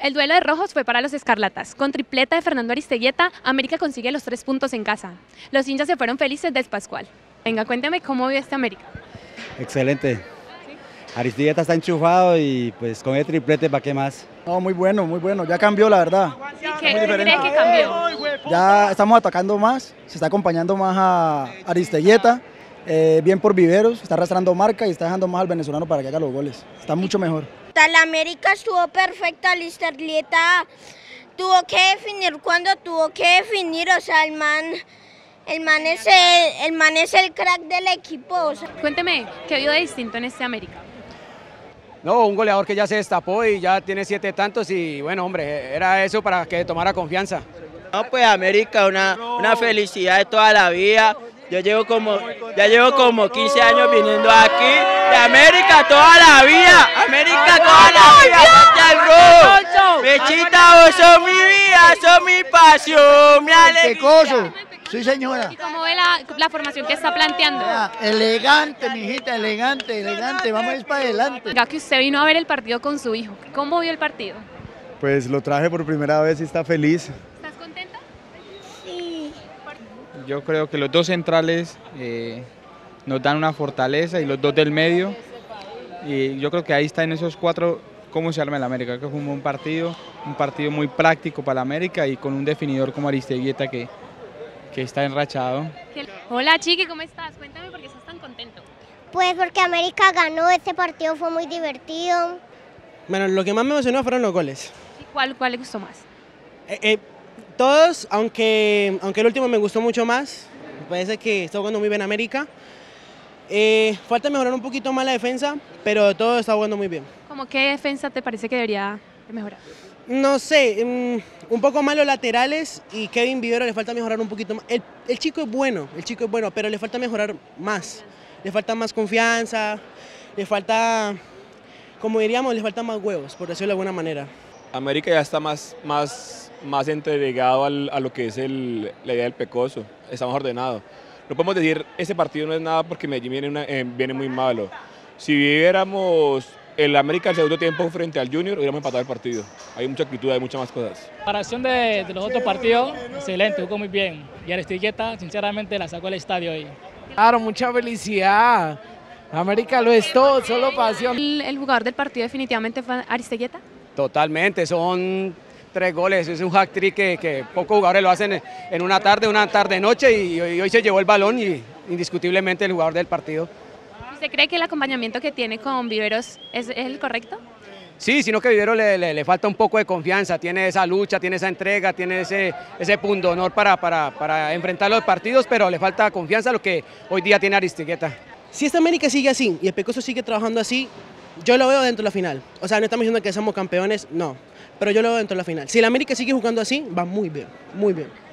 El duelo de rojos fue para los escarlatas. Con tripleta de Fernando Aristeguieta, América consigue los 3 puntos en casa. Los hinchas se fueron felices del Pascual. Venga, cuénteme cómo vio este América. Excelente. Aristeguieta está enchufado y pues con el triplete, ¿para qué más? No, muy bueno, ya cambió la verdad. ¿Y qué cree que cambió? Ya estamos atacando más, se está acompañando más a Aristeguieta, bien por Viveros, está arrastrando marca y está dejando más al venezolano para que haga los goles. Está mucho mejor. La América estuvo perfecta, Aristeguieta tuvo que definir cuando tuvo que definir, o sea, el man es el crack del equipo. O sea. Cuénteme, ¿qué vio de distinto en este América? No, un goleador que ya se destapó y ya tiene 7 tantos y bueno, hombre, era eso para que tomara confianza. No, pues América, una felicidad de toda la vida. Ya llevo como 15 años viniendo aquí. De América toda la vida. América toda la vida. Mechita, vos sos mi vida, sos mi pasión, mi alegría. Sí, señora. ¿Y cómo ve la formación que está planteando? Elegante, mijita, elegante. Vamos a ir para adelante. Venga, que usted vino a ver el partido con su hijo. ¿Cómo vio el partido? Pues lo traje por primera vez y está feliz. ¿Estás contenta? Sí. Yo creo que los dos centrales nos dan una fortaleza y los dos del medio. Y yo creo que ahí está en esos 4 cómo se arma el América. Que fue un buen partido, un partido muy práctico para el América y con un definidor como Aristeguieta que está enrachado. Hola Chiqui, ¿cómo estás? Cuéntame por qué estás tan contento. Pues porque América ganó, este partido fue muy divertido. Bueno, lo que más me emocionó fueron los goles. ¿Y cuál le gustó más? Todos, aunque el último me gustó mucho más, me parece que está jugando muy bien América. Falta mejorar un poquito más la defensa, pero todo está jugando muy bien. ¿Cómo qué defensa te parece que debería mejorar? No sé, un poco más los laterales y Kevin Vivero le falta mejorar un poquito más. El chico es bueno, pero le falta mejorar más. Le falta más confianza, le falta, como diríamos, le falta más huevos, por decirlo de alguna manera. América ya está más entregado a lo que es la idea del Pecoso, está más ordenado. No podemos decir, ese partido no es nada porque Medellín viene muy malo. Si viviéramos el América el segundo tiempo frente al Junior, hubiéramos empatado el partido. Hay mucha actitud, hay muchas más cosas. La comparación de los otros partidos, excelente, jugó muy bien. Y Aristeguieta, sinceramente, la sacó al estadio ahí. Claro, mucha felicidad. América lo es todo, solo pasión. ¿El jugador del partido definitivamente fue Aristeguieta? Totalmente, son 3 goles, es un hat-trick que pocos jugadores lo hacen en una tarde-noche y hoy se llevó el balón y indiscutiblemente el jugador del partido. ¿Usted cree que el acompañamiento que tiene con Viveros es el correcto? Sí, sino que Vivero le falta un poco de confianza, tiene esa lucha, tiene esa entrega, tiene ese pundonor para enfrentar los partidos, pero le falta confianza, lo que hoy día tiene Aristeguieta. Si esta América sigue así y el Pecoso sigue trabajando así, yo lo veo dentro de la final. O sea, no estamos diciendo que somos campeones, no, pero yo lo veo dentro de la final. Si el América sigue jugando así, va muy bien, muy bien.